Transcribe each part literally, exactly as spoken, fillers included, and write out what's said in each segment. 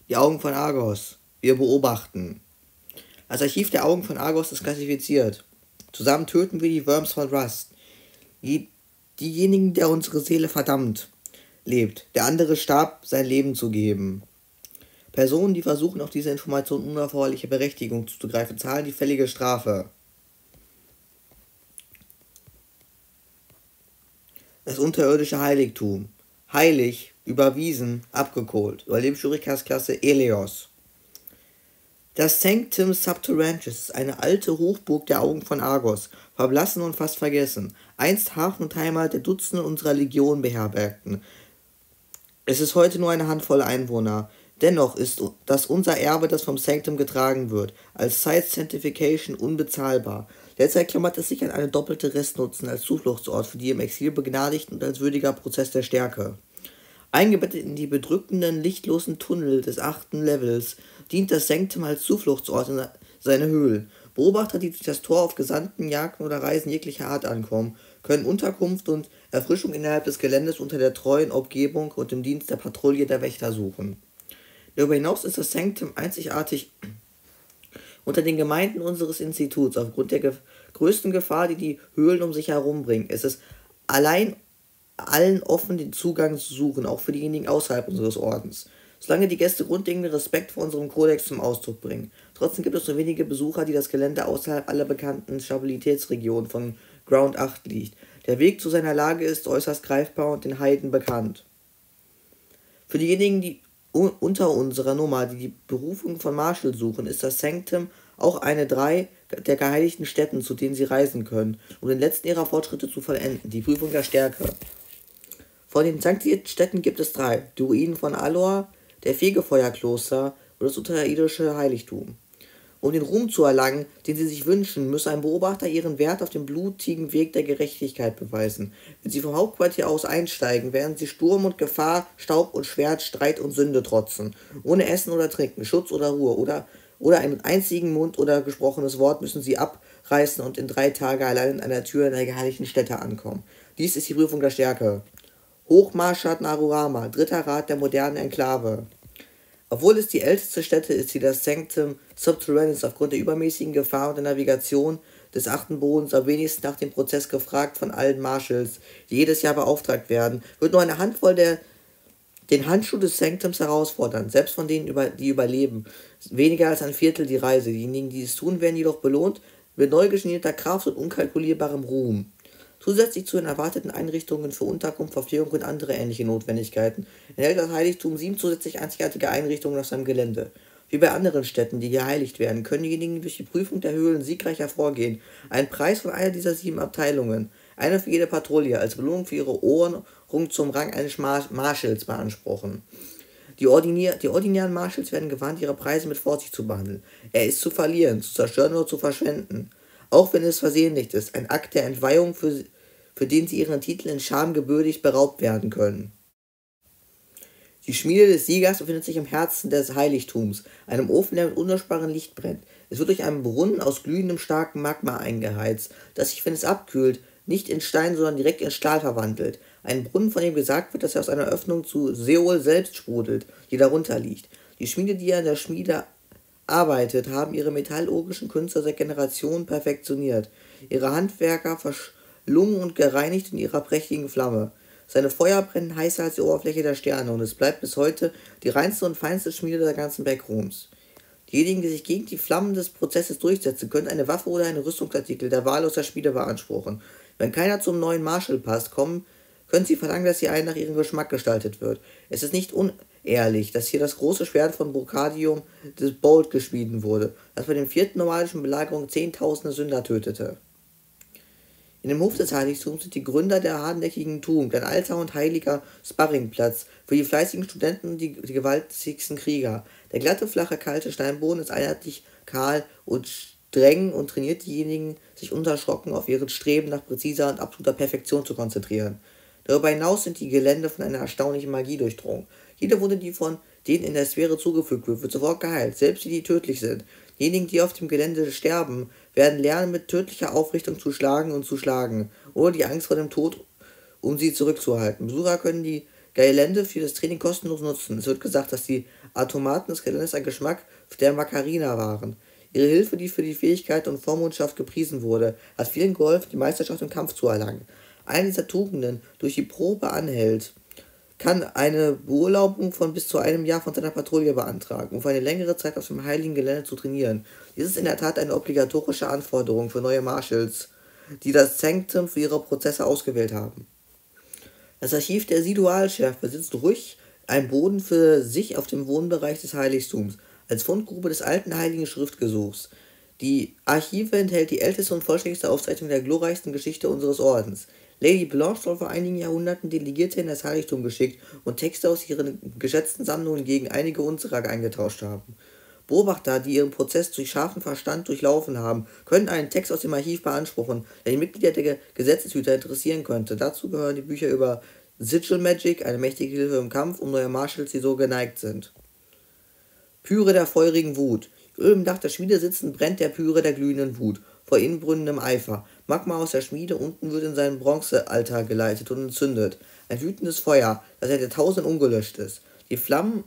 Die Augen von Argos. Wir beobachten. Das Archiv der Augen von Argos ist klassifiziert. Zusammen töten wir die Worms von Rust. Die, diejenigen, der unsere Seele verdammt, lebt. Der andere starb, sein Leben zu geben. Personen, die versuchen, auf diese Information unerforderliche Berechtigung zuzugreifen, zahlen die fällige Strafe. Das unterirdische Heiligtum. Heilig, überwiesen, abgekohlt. Überlebensschwierigkeitsklasse Eleos. Das Sanctum Subterraneus ist eine alte Hochburg der Augen von Argos, verblassen und fast vergessen. Einst Hafen und Heimat der Dutzende unserer Legion beherbergten. Es ist heute nur eine Handvoll Einwohner. Dennoch ist das unser Erbe, das vom Sanctum getragen wird, als Site Sanctification unbezahlbar. Derzeit klammert es sich an eine doppelte Restnutzen als Zufluchtsort für die im Exil Begnadigten und als würdiger Prozess der Stärke. Eingebettet in die bedrückenden, lichtlosen Tunnel des achten Levels dient das Sanctum als Zufluchtsort in seine Höhlen. Beobachter, die durch das Tor auf Gesandten, Jagden oder Reisen jeglicher Art ankommen, können Unterkunft und Erfrischung innerhalb des Geländes unter der treuen Umgebung und im Dienst der Patrouille der Wächter suchen. Darüber hinaus ist das Sanctum einzigartig unter den Gemeinden unseres Instituts aufgrund der ge größten Gefahr, die die Höhlen um sich herum bringen. Es ist allein allen offen, den Zugang zu suchen, auch für diejenigen außerhalb unseres Ordens. Solange die Gäste grundlegenden Respekt vor unserem Kodex zum Ausdruck bringen. Trotzdem gibt es nur wenige Besucher, die das Gelände außerhalb aller bekannten Stabilitätsregionen von Ground acht liegt. Der Weg zu seiner Lage ist äußerst greifbar und den Heiden bekannt. Für diejenigen, die unter unserer Nummer, die die Berufung von Marshall suchen, ist das Sanctum auch eine drei der geheiligten Stätten, zu denen sie reisen können, um den letzten ihrer Fortschritte zu vollenden, die Prüfung der Stärke. Von den sanktionierten Städten gibt es drei: die Ruinen von Alor, der Fegefeuerkloster und das unterirdische Heiligtum. Um den Ruhm zu erlangen, den sie sich wünschen, müsse ein Beobachter ihren Wert auf dem blutigen Weg der Gerechtigkeit beweisen. Wenn sie vom Hauptquartier aus einsteigen, werden sie Sturm und Gefahr, Staub und Schwert, Streit und Sünde trotzen. Ohne Essen oder Trinken, Schutz oder Ruhe oder, oder einen einzigen Mund oder gesprochenes Wort müssen sie abreißen und in drei Tage allein an einer Tür in der geheiligten Stätte ankommen. Dies ist die Prüfung der Stärke. Hochmarschat Narurama, dritter Rat der modernen Enklave. Obwohl es die älteste Stätte ist, die das Sanctum Subterraneus aufgrund der übermäßigen Gefahr und der Navigation des achten Bodens am wenigsten nach dem Prozess gefragt von allen Marshals, die jedes Jahr beauftragt werden, wird nur eine Handvoll der den Handschuh des Sanctums herausfordern, selbst von denen, über, die überleben. Weniger als ein Viertel die Reise. Diejenigen, die es tun, werden jedoch belohnt mit neu geschmiedeter Kraft und unkalkulierbarem Ruhm. Zusätzlich zu den erwarteten Einrichtungen für Unterkunft, Verpflegung und andere ähnliche Notwendigkeiten enthält das Heiligtum sieben zusätzlich einzigartige Einrichtungen auf seinem Gelände. Wie bei anderen Städten, die geheiligt werden, können diejenigen, die durch die Prüfung der Höhlen siegreich hervorgehen, einen Preis von einer dieser sieben Abteilungen, eine für jede Patrouille, als Belohnung für ihre Ohrung zum Rang eines Mar Marshals beanspruchen. Die, ordinier die ordinären Marshals werden gewarnt, ihre Preise mit Vorsicht zu behandeln. Er ist zu verlieren, zu zerstören oder zu verschwenden. Auch wenn es versehentlich ist, ein Akt der Entweihung, für, für den sie ihren Titel in Scham gebürtig beraubt werden können. Die Schmiede des Siegers befindet sich im Herzen des Heiligtums, einem Ofen, der mit unlöschbarem Licht brennt. Es wird durch einen Brunnen aus glühendem, starkem Magma eingeheizt, das sich, wenn es abkühlt, nicht in Stein, sondern direkt in Stahl verwandelt. Ein Brunnen, von dem gesagt wird, dass er aus einer Öffnung zu Seol selbst sprudelt, die darunter liegt. Die Schmiede, die an der Schmiede arbeitet, haben ihre metallurgischen Künste seit Generationen perfektioniert. Ihre Handwerker verschlungen und gereinigt in ihrer prächtigen Flamme. Seine Feuer brennen heißer als die Oberfläche der Sterne und es bleibt bis heute die reinste und feinste Schmiede der ganzen Backrooms. Diejenigen, die sich gegen die Flammen des Prozesses durchsetzen, können eine Waffe oder einen Rüstungsartikel der Wahl aus der Schmiede beanspruchen. Wenn keiner zum neuen Marshal passt, kommen, können sie verlangen, dass hier ein nach ihrem Geschmack gestaltet wird. Es ist nicht unehrlich, dass hier das große Schwert von Brocadium des Bold geschmiedet wurde, das bei der vierten nomadischen Belagerung zehntausende Sünder tötete. In dem Hof des Heiligtums sind die Gründer der hartnäckigen Tugend, ein alter und heiliger Sparringplatz für die fleißigen Studenten und die, die gewaltigsten Krieger. Der glatte, flache, kalte Steinboden ist einheitlich kahl und streng und trainiert diejenigen, sich unerschrocken auf ihren Streben nach präziser und absoluter Perfektion zu konzentrieren. Darüber hinaus sind die Gelände von einer erstaunlichen Magie durchdrungen. Jede Wunde, die von denen in der Sphäre zugefügt wird, wird sofort geheilt, selbst die, die tödlich sind. Diejenigen, die auf dem Gelände sterben, werden lernen, mit tödlicher Aufrichtung zu schlagen und zu schlagen, ohne die Angst vor dem Tod, um sie zurückzuhalten. Besucher können die Gelände für das Training kostenlos nutzen. Es wird gesagt, dass die Automaten des Geländes ein Geschmack der Macarena waren. Ihre Hilfe, die für die Fähigkeit und Vormundschaft gepriesen wurde, hat vielen geholfen, die Meisterschaft im Kampf zu erlangen. Eine dieser Tugenden durch die Probe anhält, kann eine Beurlaubung von bis zu einem Jahr von seiner Patrouille beantragen, um für eine längere Zeit auf dem heiligen Gelände zu trainieren. Dies ist in der Tat eine obligatorische Anforderung für neue Marshals, die das Sanctum für ihre Prozesse ausgewählt haben. Das Archiv der Sidualchef besitzt ruhig einen Boden für sich auf dem Wohnbereich des Heiligtums, als Fundgrube des alten heiligen Schriftgesuchs. Die Archive enthält die älteste und vollständigste Aufzeichnung der glorreichsten Geschichte unseres Ordens. Lady Blanche soll vor einigen Jahrhunderten Delegierte in das Heiligtum geschickt und Texte aus ihren geschätzten Sammlungen gegen einige unserer eingetauscht haben. Beobachter, die ihren Prozess durch scharfen Verstand durchlaufen haben, können einen Text aus dem Archiv beanspruchen, der die Mitglieder der Gesetzeshüter interessieren könnte. Dazu gehören die Bücher über Sigil Magic, eine mächtige Hilfe im Kampf, um neue Marshals, die so geneigt sind. Pyre der feurigen Wut. Über dem Dach der Schmiede sitzend brennt der Pyre der glühenden Wut, vor inbründendem Eifer. Magma aus der Schmiede unten wird in seinen Bronzealtar geleitet und entzündet. Ein wütendes Feuer, das seit Jahrtausenden ungelöscht ist. Die Flammen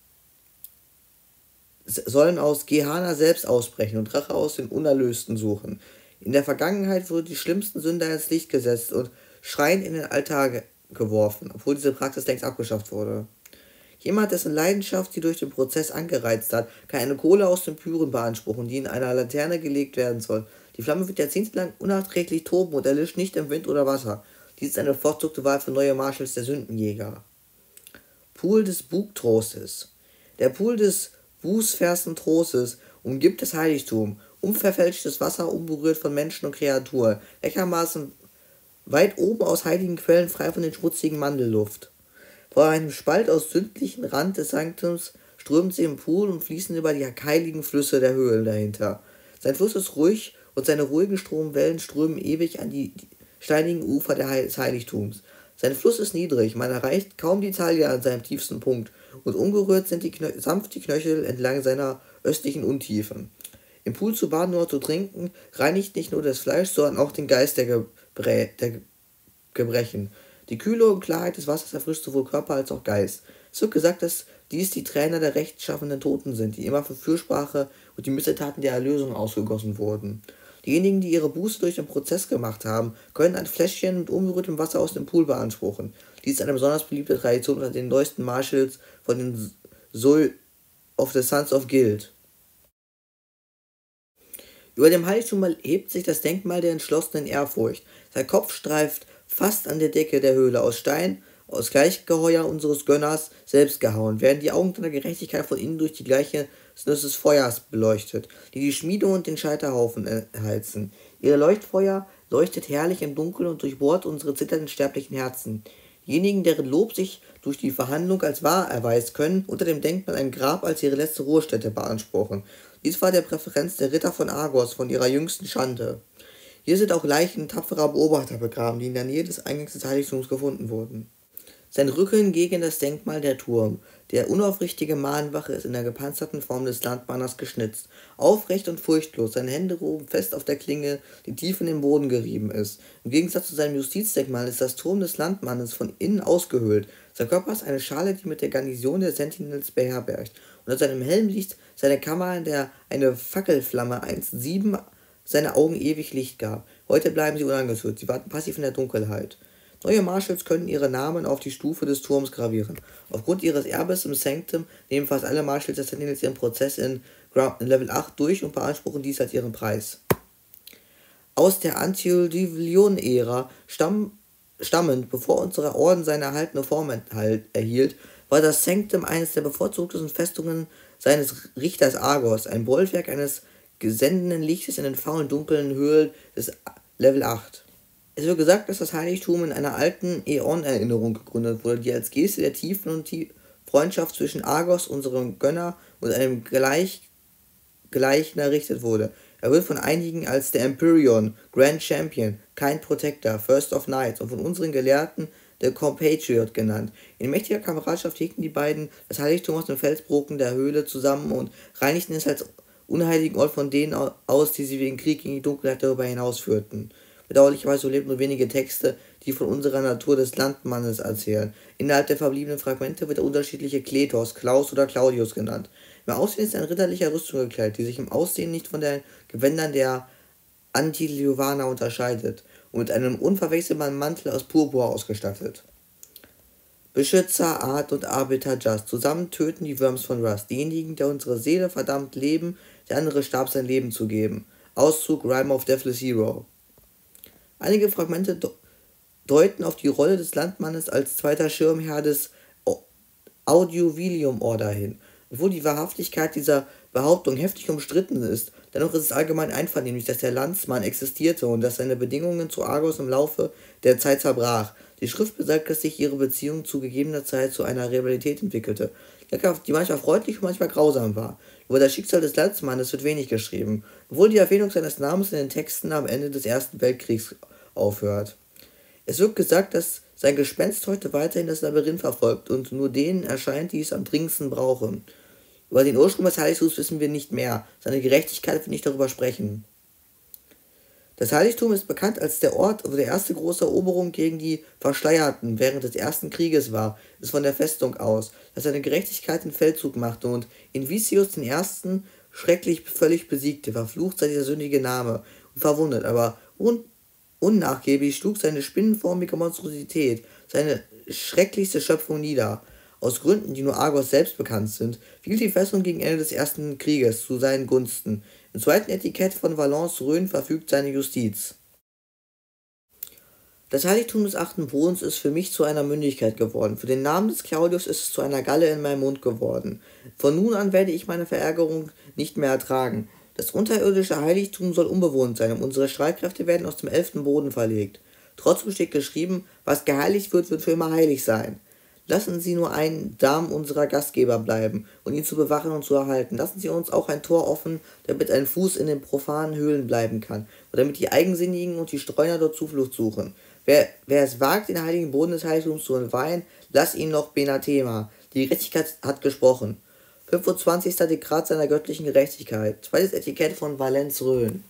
sollen aus Gehenna selbst ausbrechen und Rache aus den Unerlösten suchen. In der Vergangenheit wurden die schlimmsten Sünder ins Licht gesetzt und schreiend in den Altar ge geworfen, obwohl diese Praxis längst abgeschafft wurde. Jemand, dessen Leidenschaft sie durch den Prozess angereizt hat, kann eine Kohle aus den Pyren beanspruchen, die in einer Laterne gelegt werden soll. Die Flamme wird jahrzehntelang unerträglich toben und erlischt nicht im Wind oder Wasser. Dies ist eine bevorzugte Wahl für neue Marshals der Sündenjäger. Pool des Bugtrostes. Der Pool des bußfersten Trostes umgibt das Heiligtum, unverfälschtes Wasser, unberührt von Menschen und Kreaturen, gleichermaßen weit oben aus heiligen Quellen, frei von den schmutzigen Mandelluft. Vor einem Spalt aus sündlichen Rand des Sanktums strömt sie im Pool und fließen über die heiligen Flüsse der Höhlen dahinter. Sein Fluss ist ruhig und seine ruhigen Stromwellen strömen ewig an die steinigen Ufer des Heiligtums. Sein Fluss ist niedrig, man erreicht kaum die Taille an seinem tiefsten Punkt und ungerührt sind die Knö sanft die Knöchel entlang seiner östlichen Untiefen. Im Pool zu baden oder zu trinken reinigt nicht nur das Fleisch, sondern auch den Geist der, Gebrä der Gebrechen. Die Kühle und Klarheit des Wassers erfrischt sowohl Körper als auch Geist. Es wird gesagt, dass dies die Trainer der rechtschaffenden Toten sind, die immer für Fürsprache und die Missetaten der Erlösung ausgegossen wurden. Diejenigen, die ihre Buße durch den Prozess gemacht haben, können ein Fläschchen mit unberührtem Wasser aus dem Pool beanspruchen. Dies ist eine besonders beliebte Tradition unter den neuesten Marshals von den Soul of the Sons of Guild. Über dem Heiligtum hebt sich das Denkmal der entschlossenen Ehrfurcht. Sein Kopf streift fast an der Decke der Höhle aus Stein, aus Gleichgeheuer unseres Gönners selbst gehauen, werden die Augen der Gerechtigkeit von innen durch die Gleichnis des Feuers beleuchtet, die die Schmiede und den Scheiterhaufen erheizen. Ihr Leuchtfeuer leuchtet herrlich im Dunkeln und durchbohrt unsere zitternden sterblichen Herzen. Diejenigen, deren Lob sich durch die Verhandlung als wahr erweist, können unter dem Denkmal ein Grab als ihre letzte Ruhestätte beanspruchen. Dies war der Präferenz der Ritter von Argos von ihrer jüngsten Schande. Hier sind auch Leichen tapferer Beobachter begraben, die in der Nähe des Eingangs des Heiligtums gefunden wurden. Sein Rücken gegen das Denkmal der Turm. Der unaufrichtige Mahnwache ist in der gepanzerten Form des Landmanners geschnitzt. Aufrecht und furchtlos, seine Hände ruhen fest auf der Klinge, die tief in den Boden gerieben ist. Im Gegensatz zu seinem Justizdenkmal ist das Turm des Landmannes von innen ausgehöhlt. Sein Körper ist eine Schale, die mit der Garnison der Sentinels beherbergt. Unter seinem Helm liegt seine Kammer, in der eine Fackelflamme einst sieben seine Augen ewig Licht gab. Heute bleiben sie unangetötet, sie warten passiv in der Dunkelheit. Neue Marshals können ihre Namen auf die Stufe des Turms gravieren. Aufgrund ihres Erbes im Sanctum nehmen fast alle Marshals der Sentinels ihren Prozess in, in Level acht durch und beanspruchen dies als ihren Preis. Aus der Antediluvian-Ära stamm, stammend, bevor unser Orden seine erhaltene Form erhielt, war das Sanctum eines der bevorzugtesten Festungen seines Richters Argos, ein Bollwerk eines gesendenen Lichtes in den faulen, dunklen Höhlen des Level acht. Es wird gesagt, dass das Heiligtum in einer alten Äon-Erinnerung gegründet wurde, die als Geste der Tiefen und die Freundschaft zwischen Argos, unserem Gönner, und einem Gleich Gleichen errichtet wurde. Er wird von einigen als der Empyrean, Grand Champion, Kind Protector, First of Knights und von unseren Gelehrten der Compatriot genannt. In mächtiger Kameradschaft hegten die beiden das Heiligtum aus den Felsbrocken der Höhle zusammen und reinigten es als unheiligen Ort von denen aus, die sie wegen Krieg gegen die Dunkelheit darüber hinausführten. Bedauerlicherweise überleben nur wenige Texte, die von unserer Natur des Landmannes erzählen. Innerhalb der verbliebenen Fragmente wird der unterschiedliche Kletos, Klaus oder Claudius genannt. Im Aussehen ist er in ritterlicher Rüstung gekleidet, die sich im Aussehen nicht von den Gewändern der Antiliuvaner unterscheidet und mit einem unverwechselbaren Mantel aus Purpur ausgestattet. Beschützer, Art und Arbiter Just. Zusammen töten die Worms von Rust. Diejenigen, der unsere Seele verdammt leben, der andere starb sein Leben zu geben. Auszug Rime of Deathless Hero. Einige Fragmente de deuten auf die Rolle des Landmannes als zweiter Schirmherr des Audiovilium Order hin. Obwohl die Wahrhaftigkeit dieser Behauptung heftig umstritten ist, dennoch ist es allgemein einvernehmlich, dass der Landsmann existierte und dass seine Bedingungen zu Argos im Laufe der Zeit zerbrach. Die Schrift besagt, dass sich ihre Beziehung zu gegebener Zeit zu einer Rivalität entwickelte, die manchmal freundlich und manchmal grausam war. Über das Schicksal des Landsmannes wird wenig geschrieben, obwohl die Erwähnung seines Namens in den Texten am Ende des Ersten Weltkriegs aufhört. Es wird gesagt, dass sein Gespenst heute weiterhin das Labyrinth verfolgt und nur denen erscheint, die es am dringendsten brauchen. Über den Ursprung des Heiligtums wissen wir nicht mehr, seine Gerechtigkeit wird nicht darüber sprechen. Das Heiligtum ist bekannt als der Ort, wo die erste große Eroberung gegen die Verschleierten während des Ersten Krieges war, ist von der Festung aus, dass seine Gerechtigkeit den Feldzug machte und Invicius den Ersten schrecklich völlig besiegte, verflucht sei dieser sündige Name und verwundet, aber un unnachgiebig schlug seine spinnenförmige Monstrosität seine schrecklichste Schöpfung nieder. Aus Gründen, die nur Argos selbst bekannt sind, fiel die Festung gegen Ende des Ersten Krieges zu seinen Gunsten. Im zweiten Etikett von Valence-Rhön verfügt seine Justiz. Das Heiligtum des achten Bodens ist für mich zu einer Mündigkeit geworden. Für den Namen des Claudius ist es zu einer Galle in meinem Mund geworden. Von nun an werde ich meine Verärgerung nicht mehr ertragen. Das unterirdische Heiligtum soll unbewohnt sein und unsere Streitkräfte werden aus dem elften Boden verlegt. Trotzdem steht geschrieben, was geheiligt wird, wird für immer heilig sein. Lassen Sie nur ein Darm unserer Gastgeber bleiben und ihn zu bewachen und zu erhalten. Lassen Sie uns auch ein Tor offen, damit ein Fuß in den profanen Höhlen bleiben kann und damit die Eigensinnigen und die Streuner dort Zuflucht suchen. Wer, wer es wagt, den heiligen Boden des Heiligtums zu entweihen, lass ihn noch Benathema. Die Gerechtigkeit hat gesprochen. fünfundzwanzigster Dekrat seiner göttlichen Gerechtigkeit. Zweites Etikett von Valence-Rhön.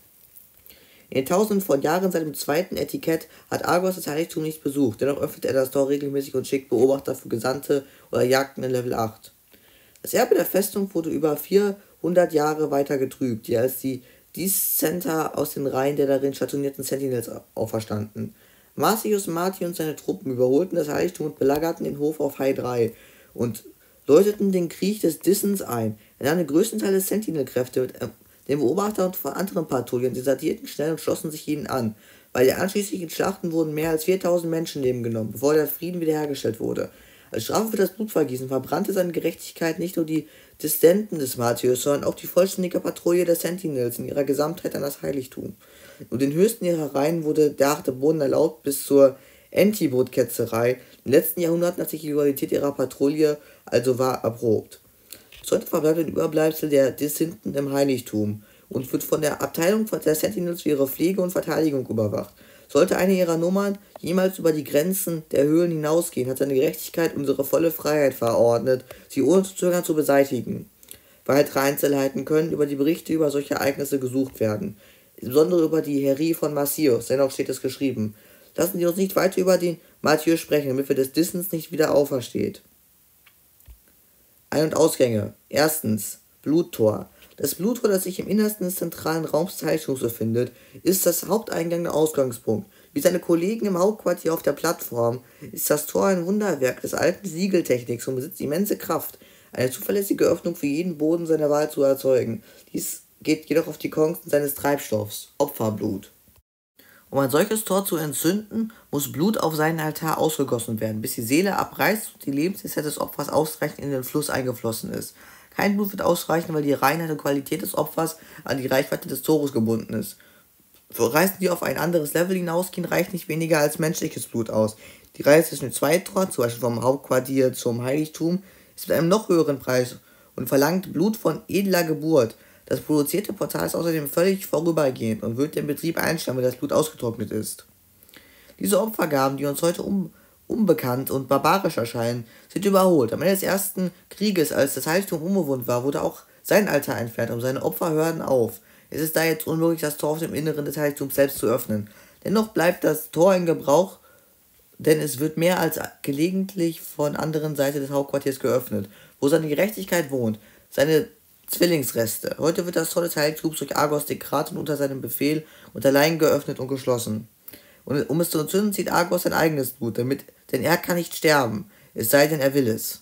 In den Tausenden von Jahren seit dem zweiten Etikett hat Argos das Heiligtum nicht besucht, dennoch öffnet er das Tor regelmäßig und schickt Beobachter für Gesandte oder Jagden in Level acht. Das Erbe der Festung wurde über vierhundert Jahre weiter getrübt, die als die Dissenter aus den Reihen der darin stationierten Sentinels auferstanden. Marcius Marti und seine Truppen überholten das Heiligtum und belagerten den Hof auf High drei und läuteten den Krieg des Dissens ein. Er nahm den größten Teil des Sentinel-Kräfte mit den Beobachter und von anderen Patrouillen desertierten schnell und schlossen sich ihnen an. Bei den anschließenden Schlachten wurden mehr als viertausend Menschenleben genommen, bevor der Frieden wiederhergestellt wurde. Als Strafe für das Blutvergießen verbrannte seine Gerechtigkeit nicht nur die Dissidenten des Martius, sondern auch die vollständige Patrouille der Sentinels in ihrer Gesamtheit an das Heiligtum. Nur den höchsten ihrer Reihen wurde der achte Boden erlaubt bis zur Antibot-Ketzerei. In den letzten Jahrhunderten hat sich die Loyalität ihrer Patrouille also war erprobt. Bis heute verbleibt ein Überbleibsel der Dissidenten im Heiligtum und wird von der Abteilung der Sentinels für ihre Pflege und Verteidigung überwacht. Sollte eine ihrer Nummern jemals über die Grenzen der Höhlen hinausgehen, hat seine Gerechtigkeit unsere volle Freiheit verordnet, sie ohne zu zögern zu beseitigen. Weitere Einzelheiten können über die Berichte über solche Ereignisse gesucht werden, insbesondere über die Herie von Marcius, dennoch steht es geschrieben. Lassen Sie uns nicht weiter über den Martius sprechen, damit wir des Dissens nicht wieder aufersteht. Ein- und Ausgänge. Erstens. Bluttor. Das Bluttor, das sich im Innersten des zentralen Raums des Heiligtums befindet, ist das Haupteingang und Ausgangspunkt. Wie seine Kollegen im Hauptquartier auf der Plattform ist das Tor ein Wunderwerk des alten Siegeltechniks und besitzt immense Kraft, eine zuverlässige Öffnung für jeden Boden seiner Wahl zu erzeugen. Dies geht jedoch auf die Kosten seines Treibstoffs, Opferblut. Um ein solches Tor zu entzünden, muss Blut auf seinen Altar ausgegossen werden, bis die Seele abreißt und die Lebenszeit des Opfers ausreichend in den Fluss eingeflossen ist. Kein Blut wird ausreichen, weil die Reinheit und Qualität des Opfers an die Reichweite des Tores gebunden ist. Für Reisen, die auf ein anderes Level hinausgehen, reicht nicht weniger als menschliches Blut aus. Die Reise zwischen dem Zweitor, zum Beispiel vom Hauptquartier zum Heiligtum, ist mit einem noch höheren Preis und verlangt Blut von edler Geburt. Das produzierte Portal ist außerdem völlig vorübergehend und wird den Betrieb einstellen, wenn das Blut ausgetrocknet ist. Diese Opfergaben, die uns heute um, unbekannt und barbarisch erscheinen, sind überholt. Am Ende des Ersten Krieges, als das Heiligtum unbewohnt war, wurde auch sein Altar entfernt und seine Opfer hörten auf. Es ist da jetzt unmöglich, das Tor auf dem Inneren des Heiligtums selbst zu öffnen. Dennoch bleibt das Tor in Gebrauch, denn es wird mehr als gelegentlich von anderen Seite des Hauptquartiers geöffnet, wo seine Gerechtigkeit wohnt, seine Zwillingsreste. Heute wird das Tor des Heiligtums durch Argos Dekrat und unter seinem Befehl und allein geöffnet und geschlossen. Und um es zu entzünden, zieht Argos sein eigenes Blut, damit, denn er kann nicht sterben, es sei denn, er will es.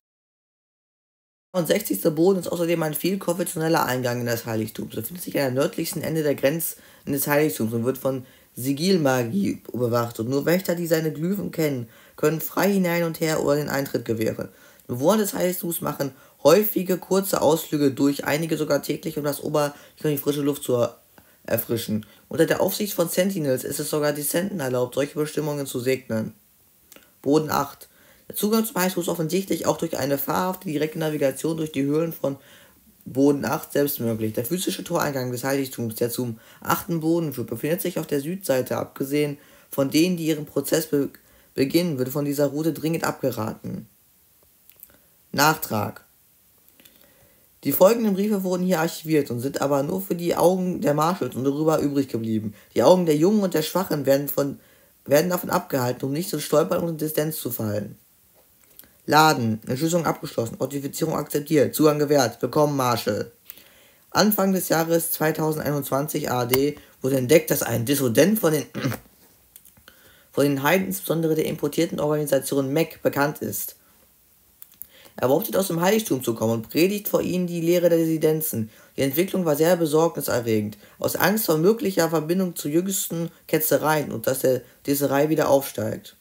Der sechzigste Boden ist außerdem ein viel konventioneller Eingang in das Heiligtum. Es befindet sich an der nördlichsten Ende der Grenzen des Heiligtums und wird von Sigilmagie bewacht. Und nur Wächter, die seine Glyphen kennen, können frei hinein und her oder den Eintritt gewähren. Die Bewohner des Heiligtums machen häufige kurze Ausflüge durch, einige sogar täglich, um das Oberlicht und die frische Luft zu erfrischen. Unter der Aufsicht von Sentinels ist es sogar Dissenten erlaubt, solche Bestimmungen zu segnen. Boden acht. Der Zugang zum Heiligtum ist offensichtlich auch durch eine fahrhafte direkte Navigation durch die Höhlen von Boden acht selbst möglich. Der physische Toreingang des Heiligtums, der zum achten Boden führt, befindet sich auf der Südseite. Abgesehen von denen, die ihren Prozess be beginnen, wird von dieser Route dringend abgeraten. Nachtrag. Die folgenden Briefe wurden hier archiviert und sind aber nur für die Augen der Marshals und darüber übrig geblieben. Die Augen der Jungen und der Schwachen werden, von, werden davon abgehalten, um nicht zu stolpern und in Distanz zu fallen. Laden. Entschlüsselung abgeschlossen. Authentifizierung akzeptiert. Zugang gewährt. Willkommen, Marshal. Anfang des Jahres zweitausendeinundzwanzig A D wurde entdeckt, dass ein Dissident von den, von den Heiden, insbesondere der importierten Organisation M E C, bekannt ist. Er behauptet, aus dem Heiligtum zu kommen und predigt vor ihnen die Lehre der Residenzen. Die Entwicklung war sehr besorgniserregend. Aus Angst vor möglicher Verbindung zu jüngsten Ketzereien und dass der Disserei wieder aufsteigt.